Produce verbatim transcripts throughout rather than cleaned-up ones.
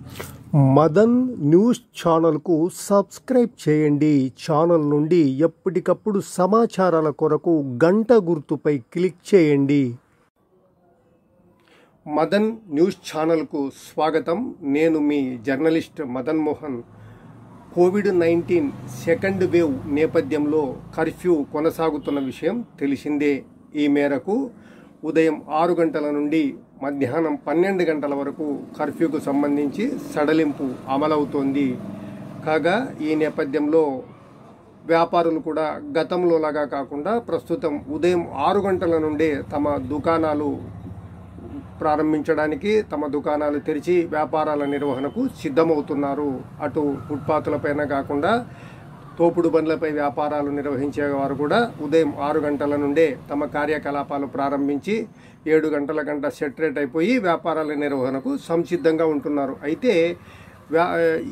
Madan news ఛానల్కు subscribe చేయండి. Channel నుండి ఎప్పటికప్పుడు సమాచారాల కొరకు గంట గుర్తుపై క్లిక్ చేయండి. మదన్ న్యూస్ ఛానల్కు స్వాగతం. నేను మీ journalist Madan Mohan. COVID nineteen second wave నేపథ్యంలో కర్ఫ్యూ కొనసాగుతున్న విషయం తెలిసిందే. ఈ మేరకు ఉదయం ఆరు గంటల నుండి మధ్యాహ్నం పన్నెండు గంటల వరకు కర్ఫ్యూకు సంబంధించి సడలింపు అమలవుతోంది. కాగా ఈ నేపథ్యంలో వ్యాపారులు కూడా గతంలో లాగా కాకుండా ప్రస్తుతం ఉదయం ఆరు గంటల నుండే తమ దుకాణాలు ప్రారంభించడానికి తమ దుకాణాలు తెరిచి వ్యాపారాల నిర్వహణకు సిద్ధమవుతున్నారు. అటు ఫుట్పాత్లపైన కాకుండా తోపుడు బండ్లపై వ్యాపారాలు నిర్వహించే వారు కూడా ఉదయం ఆరు గంటల నుండే తమ కార్యకలాపాలు ప్రారంభించి ఏడు గంటల గంట సెటరేట్ అయిపోయి వ్యాపారాల నిర్వహణకు సంసిద్ధంగా ఉంటున్నారు. అయితే వ్యా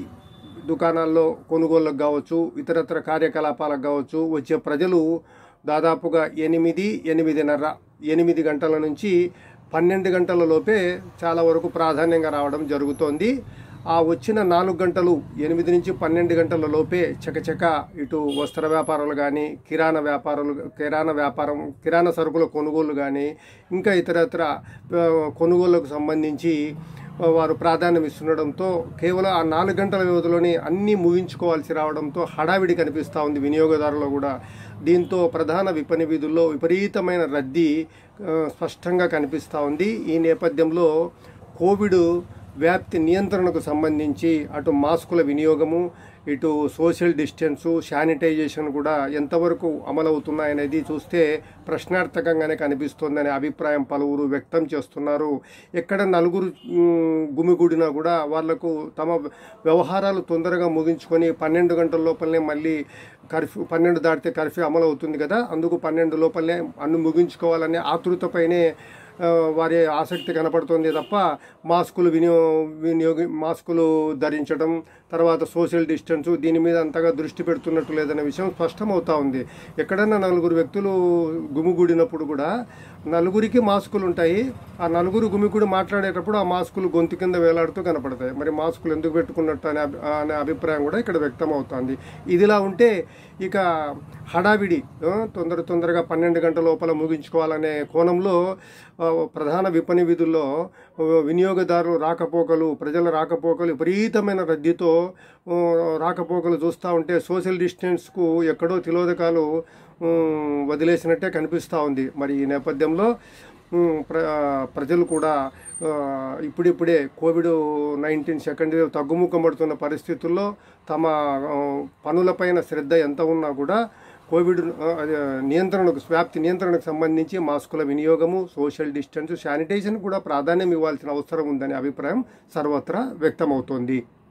దుకాణాల్లో కొనుగోళ్ళకు కావచ్చు, ఇతరత్ర కార్యకలాపాలకు కావచ్చు వచ్చే ప్రజలు దాదాపుగా ఎనిమిది ఎనిమిదిన్నర ఎనిమిది గంటల నుంచి పన్నెండు గంటల లోపే చాలా వరకు ప్రాధాన్యంగా రావడం జరుగుతోంది. ఆ వచ్చిన నాలుగు గంటలు ఎనిమిది నుంచి పన్నెండు గంటల లోపే చకచక ఇటు వస్త్ర వ్యాపారాలు కానీ, కిరాణా వ్యాపారాలు కిరాణా వ్యాపారం కిరాణా సరుకుల కొనుగోలు కానీ, ఇంకా ఇతరత్ర కొనుగోళ్లకు సంబంధించి వారు ప్రాధాన్యం ఇస్తుండడంతో కేవలం ఆ నాలుగు గంటల వ్యవధిలోనే అన్నీ ముగించుకోవాల్సి రావడంతో హడావిడి కనిపిస్తూ ఉంది వినియోగదారులు కూడా. దీంతో ప్రధాన విపణి వీధుల్లో విపరీతమైన రద్దీ స్పష్టంగా కనిపిస్తూ ఉంది. ఈ నేపథ్యంలో కోవిడ్ వ్యాప్తి నియంత్రణకు సంబంధించి అటు మాస్కుల వినియోగము, ఇటు సోషల్ డిస్టెన్సు, శానిటైజేషన్ కూడా ఎంతవరకు అమలవుతున్నాయనేది చూస్తే ప్రశ్నార్థకంగానే కనిపిస్తోందనే అభిప్రాయం పలువురు వ్యక్తం చేస్తున్నారు. ఎక్కడ నలుగురు గుమిగూడినా కూడా వాళ్లకు తమ వ్యవహారాలు తొందరగా ముగించుకొని పన్నెండు గంటల లోపలనే మళ్ళీ కర్ఫ్యూ పన్నెండు దాటితే కర్ఫ్యూ అమలవుతుంది కదా, అందుకు పన్నెండు లోపలనే అన్ను ముగించుకోవాలనే ఆతృతపైనే వారి ఆసక్తి కనపడుతుంది తప్ప మాస్కులు వినియో వినియోగి మాస్కులు ధరించడం, తర్వాత సోషల్ డిస్టెన్స్ దీని మీద అంతగా దృష్టి పెడుతున్నట్టు లేదనే విషయం స్పష్టమవుతా ఉంది. ఎక్కడన్నా నలుగురు వ్యక్తులు గుమిగూడినప్పుడు కూడా నలుగురికి మాస్కులు ఉంటాయి. ఆ నలుగురు గుమిగూడి మాట్లాడేటప్పుడు ఆ మాస్కులు గొంతు కింద వేలాడుతూ కనపడతాయి. మరి మాస్కులు ఎందుకు పెట్టుకున్నట్టు అనే అనే అభిప్రాయం కూడా ఇక్కడ వ్యక్తం అవుతుంది. ఇదిలా ఉంటే ఇక హడావిడి తొందర తొందరగా పన్నెండు గంటల లోపల ముగించుకోవాలనే కోణంలో ప్రధాన విపణి వీధుల్లో వినియోగదారులు రాకపోకలు ప్రజల రాకపోకలు విపరీతమైన రద్దీతో రాకపోకలు చూస్తూ ఉంటే సోషల్ డిస్టెన్స్కు ఎక్కడో తిలోదకాలు వదిలేసినట్టే కనిపిస్తూ ఉంది. మరి ఈ నేపథ్యంలో ప్ర ప్రజలు కూడా ఇప్పుడిప్పుడే కోవిడ్ నైన్టీన్ సెకండ్ వేవ్ తగ్గుముఖం పడుతున్న పరిస్థితుల్లో తమ పనులపైన శ్రద్ధ ఎంత ఉన్నా కూడా కోవిడ్ నియంత్రణకు వ్యాప్తి నియంత్రణకు సంబంధించి మాస్కుల వినియోగము, సోషల్ డిస్టెన్స్, శానిటైజేషన్ కూడా ప్రాధాన్యం ఇవ్వాల్సిన అవసరం ఉందనే అభిప్రాయం సర్వత్రా వ్యక్తమవుతోంది.